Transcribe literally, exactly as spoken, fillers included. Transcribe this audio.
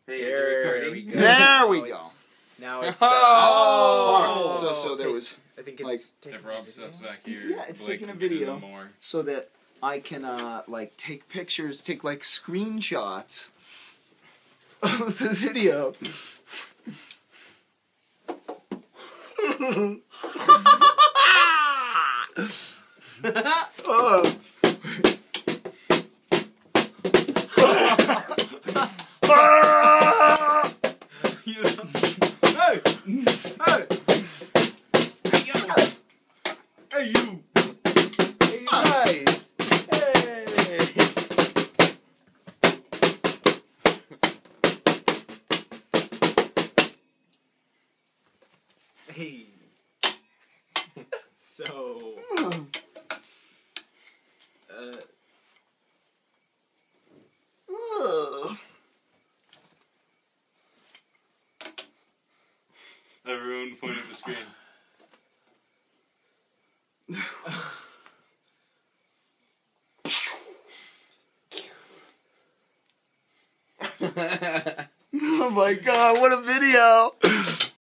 Hey, There is it we recording? go. There we Oh, go. it's- Now it's. Uh, Oh! oh, So, so there take- was, I think like- it's. taking If Rob a steps video. back here, Yeah, it's Blake taking a can get in video. more. so that I can, uh, like, take pictures, take, like, screenshots of the video. Oh. You know? Hey! Hey! Hey, you! Hey, you guys! Hey! Hey. So. Uh. Ugh. Everyone point at the screen. Oh my god, what a video!